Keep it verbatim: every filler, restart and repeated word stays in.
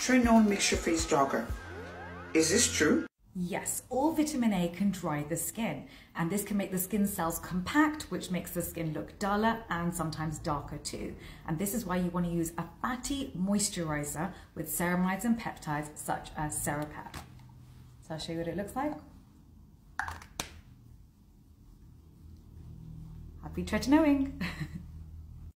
tretinoin makes your face darker. Is this true? Yes, all vitamin A can dry the skin, and this can make the skin cells compact, which makes the skin look duller and sometimes darker too. And this is why you want to use a fatty moisturiser with ceramides and peptides such as Cera Pep. So I'll show you what it looks like. Happy tretinoing!